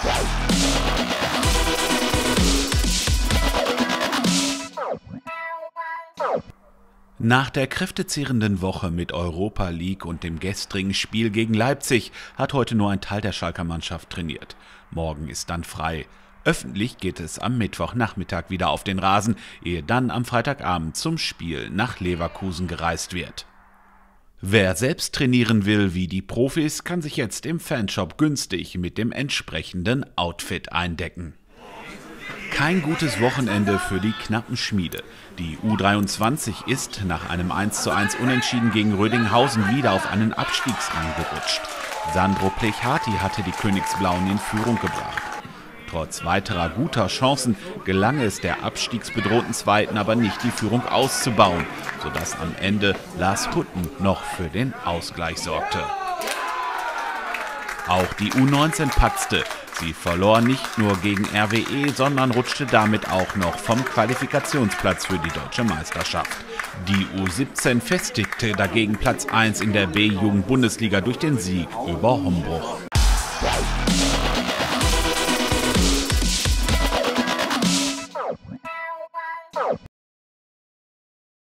Nach der kräftezehrenden Woche mit Europa League und dem gestrigen Spiel gegen Leipzig hat heute nur ein Teil der Schalker Mannschaft trainiert. Morgen ist dann frei. Öffentlich geht es am Mittwochnachmittag wieder auf den Rasen, ehe dann am Freitagabend zum Spiel nach Leverkusen gereist wird. Wer selbst trainieren will wie die Profis, kann sich jetzt im Fanshop günstig mit dem entsprechenden Outfit eindecken. Kein gutes Wochenende für die knappen Schmiede. Die U23 ist nach einem 1:1 Unentschieden gegen Rödinghausen wieder auf einen Abstiegsrang gerutscht. Sandro Plechati hatte die Königsblauen in Führung gebracht. Trotz weiterer guter Chancen gelang es der abstiegsbedrohten Zweiten aber nicht, die Führung auszubauen, sodass am Ende Lars Hutten noch für den Ausgleich sorgte. Auch die U19 patzte. Sie verlor nicht nur gegen RWE, sondern rutschte damit auch noch vom Qualifikationsplatz für die deutsche Meisterschaft. Die U17 festigte dagegen Platz 1 in der B-Jugend-Bundesliga durch den Sieg über Hombruch.